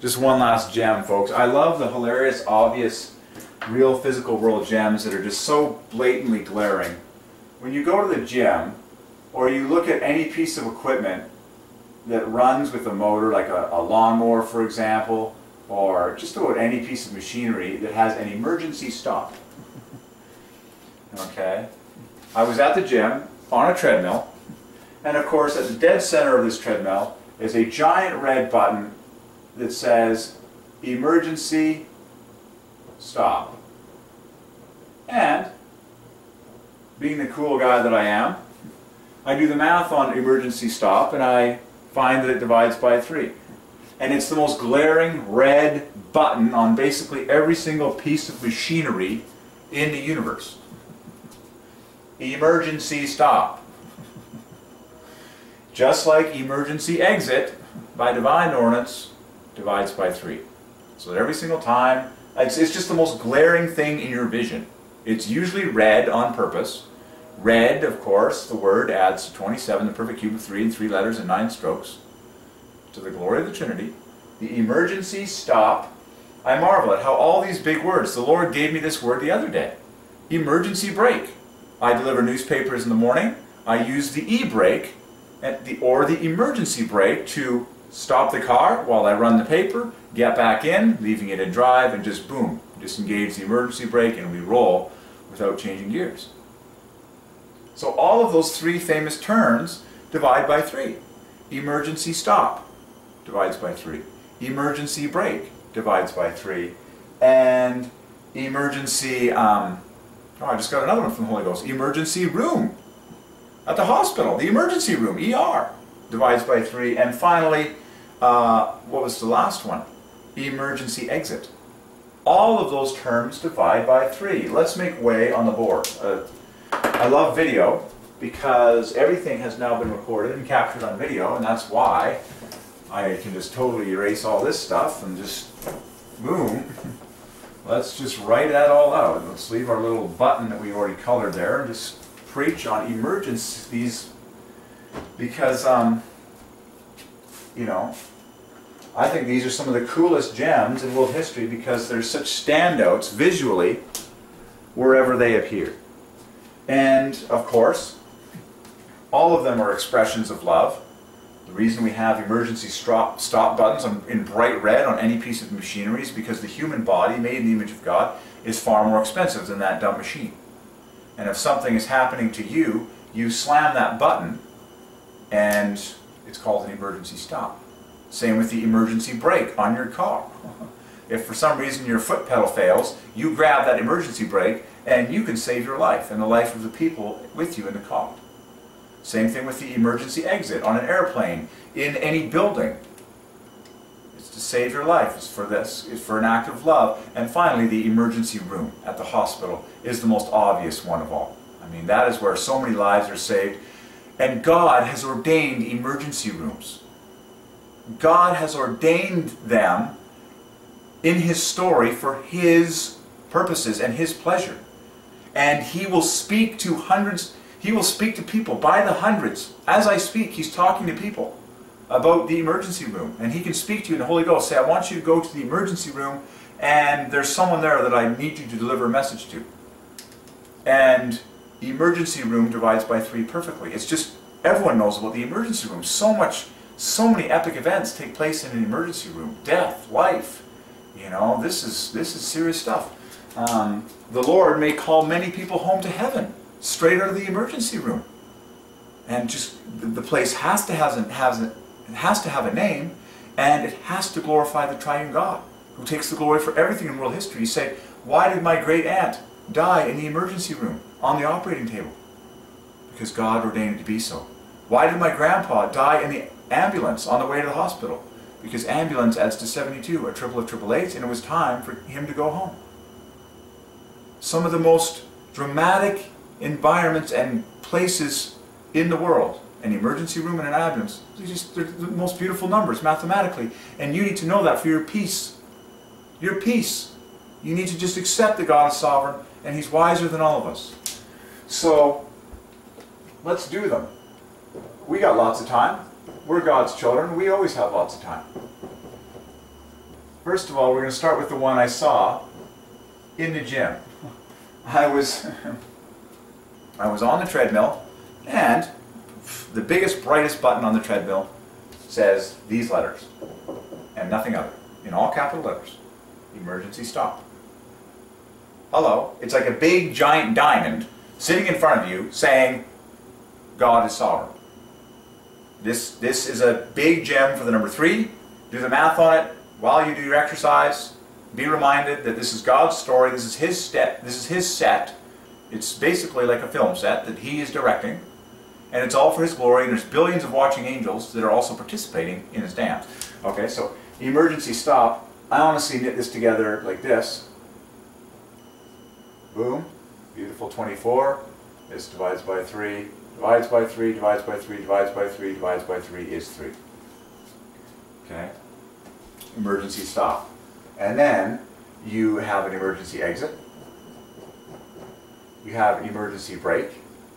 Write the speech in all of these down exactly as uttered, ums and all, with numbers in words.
Just one last gem, folks. I love the hilarious, obvious, real physical world gems that are just so blatantly glaring. When you go to the gym, or you look at any piece of equipment that runs with a motor, like a, a lawnmower, for example, or just about any piece of machinery that has an emergency stop. Okay? I was at the gym on a treadmill, and of course at the dead center of this treadmill is a giant red button that says emergency stop. And being the cool guy that I am, I do the math on emergency stop and I find that it divides by three. And it's the most glaring red button on basically every single piece of machinery in the universe. Emergency stop. Just like emergency exit by Divine Ordinance divides by three. So that every single time, it's, it's just the most glaring thing in your vision. It's usually red on purpose. Red, of course, the word adds twenty-seven, the perfect cube of three and three letters and nine strokes. To the glory of the Trinity. The emergency stop. I marvel at how all these big words, the Lord gave me this word the other day. Emergency brake. I deliver newspapers in the morning. I use the e-brake and the, or the emergency brake to stop the car while I run the paper, get back in, leaving it in drive, and just boom, disengage the emergency brake and we roll without changing gears. So all of those three famous terms divide by three. Emergency stop divides by three. Emergency brake divides by three. And emergency, um, oh, I just got another one from the Holy Ghost. Emergency room at the hospital. The emergency room, E R, divides by three. And finally, uh, what was the last one? Emergency exit. All of those terms divide by three. Let's make way on the board. Uh, I love video because everything has now been recorded and captured on video, and that's why I can just totally erase all this stuff and just boom. Let's just write that all out. Let's leave our little button that we already colored there and just preach on emergencies because, um, you know, I think these are some of the coolest gems in world history because they're such standouts visually wherever they appear. And, of course, all of them are expressions of love. The reason we have emergency stop, stop buttons on, in bright red on any piece of machinery is because the human body, made in the image of God, is far more expensive than that dumb machine. And if something is happening to you, you slam that button, and it's called an emergency stop. Same with the emergency brake on your car. If for some reason your foot pedal fails, you grab that emergency brake, and you can save your life and the life of the people with you in the car. Same thing with the emergency exit on an airplane, in any building. It's to save your life. It's for this. It's for an act of love. And finally, the emergency room at the hospital is the most obvious one of all. I mean, that is where so many lives are saved. And God has ordained emergency rooms. God has ordained them in His story for His purposes and His pleasure. And He will speak to hundreds, He will speak to people by the hundreds. As I speak, He's talking to people about the emergency room. And He can speak to you in the Holy Ghost, say, I want you to go to the emergency room and there's someone there that I need you to deliver a message to. And the emergency room divides by three perfectly. It's just, everyone knows about the emergency room. So much, so many epic events take place in an emergency room. Death, life, you know, this is, this is serious stuff. Um, the Lord may call many people home to heaven, straight out of the emergency room. And just, the place has to have, has, it has to have a name, and it has to glorify the Triune God, who takes the glory for everything in world history. You say, why did my great aunt die in the emergency room, on the operating table? Because God ordained it to be so. Why did my grandpa die in the ambulance on the way to the hospital? Because ambulance adds to seventy-two, a triple of triple eights, and it was time for him to go home. Some of the most dramatic environments and places in the world, an emergency room and an ambulance, they're just they're the most beautiful numbers mathematically, and you need to know that for your peace. Your peace. You need to just accept that God is sovereign and He's wiser than all of us. So let's do them. We got lots of time. We're God's children. We always have lots of time. First of all, we're going to start with the one I saw in the gym. I was, I was on the treadmill, and the biggest, brightest button on the treadmill says these letters, and nothing other, in all capital letters. Emergency stop. Hello. It's like a big, giant diamond sitting in front of you saying, God is sovereign. This, this is a big gem for the number three. Do the math on it while you do your exercise. Be reminded that this is God's story. This is His step. This is His set. It's basically like a film set that He is directing. And it's all for His glory. And there's billions of watching angels that are also participating in His dance. Okay, so emergency stop. I honestly knit this together like this. Boom. Beautiful twenty-four. This divides by three. Divides by three, divides by three, divides by three, divides by three is three. Okay? Emergency stop. And then you have an emergency exit. You have emergency brake.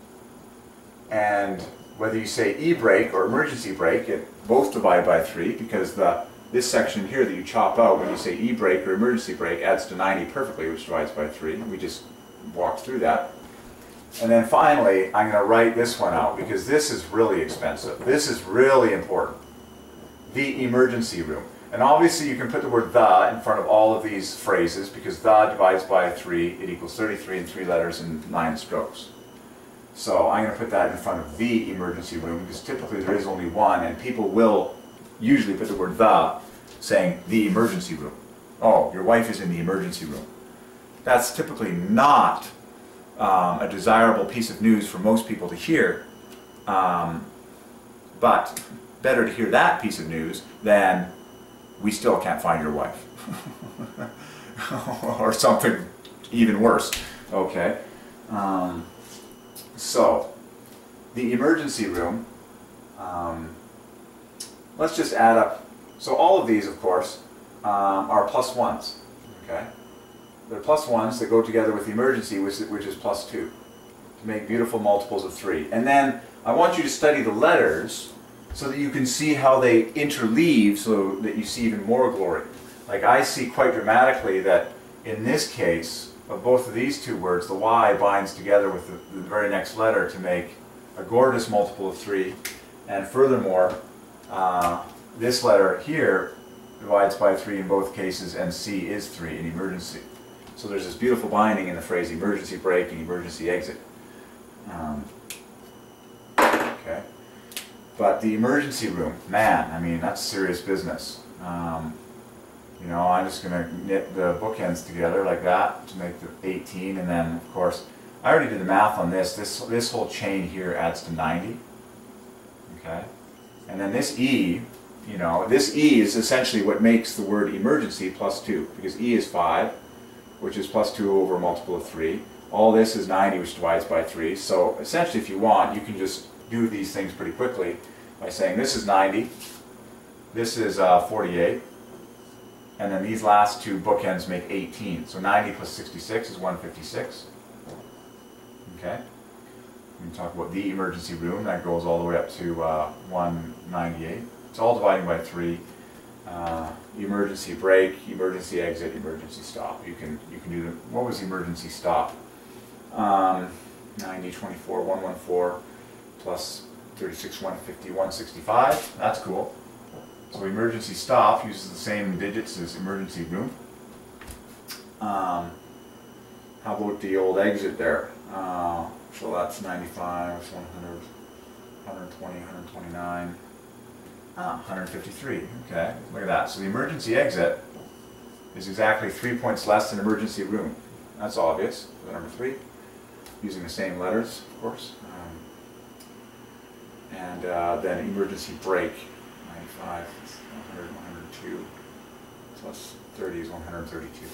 And whether you say e-brake or emergency brake, it both divide by three because the this section here that you chop out when you say e-brake or emergency brake adds to ninety perfectly, which divides by three. We just walked through that. And then finally, I'm going to write this one out because this is really expensive. This is really important. The emergency room. And obviously you can put the word the in front of all of these phrases because the divides by three, it equals thirty-three in three letters and nine strokes. So I'm going to put that in front of the emergency room because typically there is only one and people will usually put the word the saying the emergency room. Oh, your wife is in the emergency room. That's typically not um, a desirable piece of news for most people to hear, um, but better to hear that piece of news than we still can't find your wife. Or something even worse. Okay. Um, so, the emergency room, um, let's just add up. So all of these, of course, um, are plus ones. Okay. They're plus ones that go together with the emergency, which, which is plus two, to make beautiful multiples of three. And then I want you to study the letters so that you can see how they interleave so that you see even more glory. Like I see quite dramatically that in this case, of both of these two words, the Y binds together with the, the very next letter to make a gorgeous multiple of three. And furthermore, uh, this letter here divides by three in both cases, and C is three in emergency. So there's this beautiful binding in the phrase emergency brake and emergency exit. Um, okay. But the emergency room, man, I mean, that's serious business. Um, you know, I'm just going to knit the bookends together like that to make the eighteen, and then, of course, I already did the math on this. This, this whole chain here adds to ninety. Okay. And then this E, you know, this E is essentially what makes the word emergency plus two, because E is five, which is plus two over a multiple of three. All this is ninety, which divides by three. So essentially, if you want, you can just do these things pretty quickly by saying this is ninety, this is uh, forty-eight, and then these last two bookends make eighteen. So ninety plus sixty-six is one hundred fifty-six. Okay. We can talk about the emergency room. That goes all the way up to uh, one hundred ninety-eight. It's all dividing by three. Uh, emergency brake, emergency exit, emergency stop. You can you can do the, what was emergency stop? Um, ninety, twenty-four, one hundred fourteen plus thirty-six, one hundred fifty, one hundred sixty-five. That's cool. So emergency stop uses the same digits as emergency room. Um, how about the old exit there? Uh, so that's ninety-five, one hundred, one hundred twenty, one hundred twenty-nine. Ah, one hundred fifty-three. Okay, look at that. So the emergency exit is exactly three points less than emergency room. That's obvious. The number three, using the same letters, of course. Um, and uh, then emergency brake, ninety-five, one hundred, one hundred two, plus thirty is one hundred thirty-two.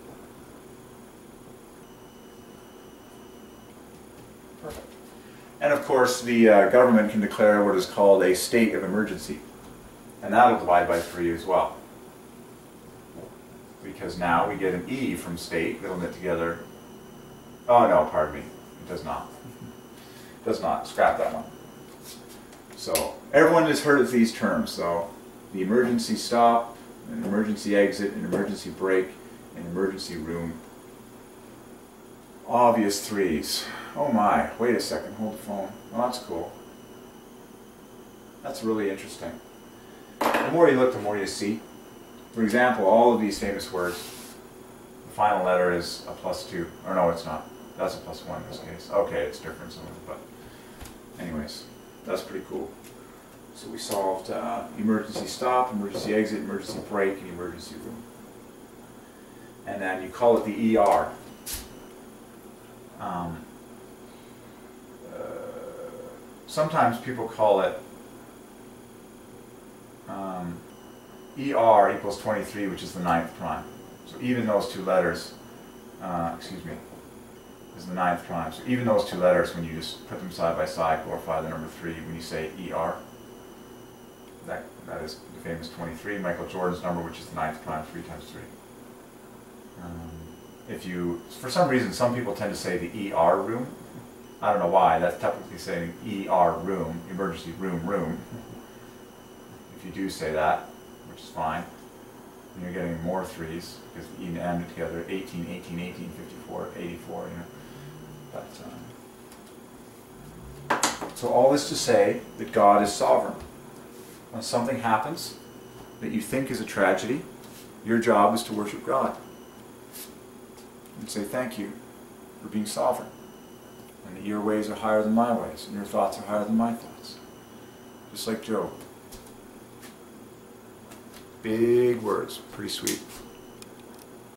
Perfect. And of course, the uh, government can declare what is called a state of emergency. And that'll divide by three as well. Because now we get an E from state that'll knit together. Oh no, pardon me. It does not. It does not. Scrap that one. So, everyone has heard of these terms. So, the emergency stop, an emergency exit, an emergency brake, an emergency room. Obvious threes. Oh my, wait a second, hold the phone. Oh, that's cool. That's really interesting. The more you look, the more you see. For example, all of these famous words, the final letter is a plus two. Or no, it's not. That's a plus one in this case. Okay, it's different, some of it, but anyways, that's pretty cool. So we solved uh, emergency stop, emergency exit, emergency brake, and emergency room. And then you call it the E R. Um, uh, sometimes people call it um, E R equals twenty-three, which is the ninth prime. So even those two letters, uh, excuse me, is the ninth prime. So even those two letters, when you just put them side by side, glorify the number three, when you say E R, that, that is the famous twenty-three, Michael Jordan's number, which is the ninth prime, three times three. Um, if you, for some reason, some people tend to say the E R room. I don't know why, that's technically saying E R room, emergency room, room. If you do say that, which is fine, and you're getting more threes, because the E and M together, eighteen, eighteen, eighteen, fifty-four, eighty-four, you know. But, um, so all this to say that God is sovereign. When something happens that you think is a tragedy, your job is to worship God. And say thank you for being sovereign. And that your ways are higher than my ways, and your thoughts are higher than my thoughts. Just like Job. Big words, pretty sweet.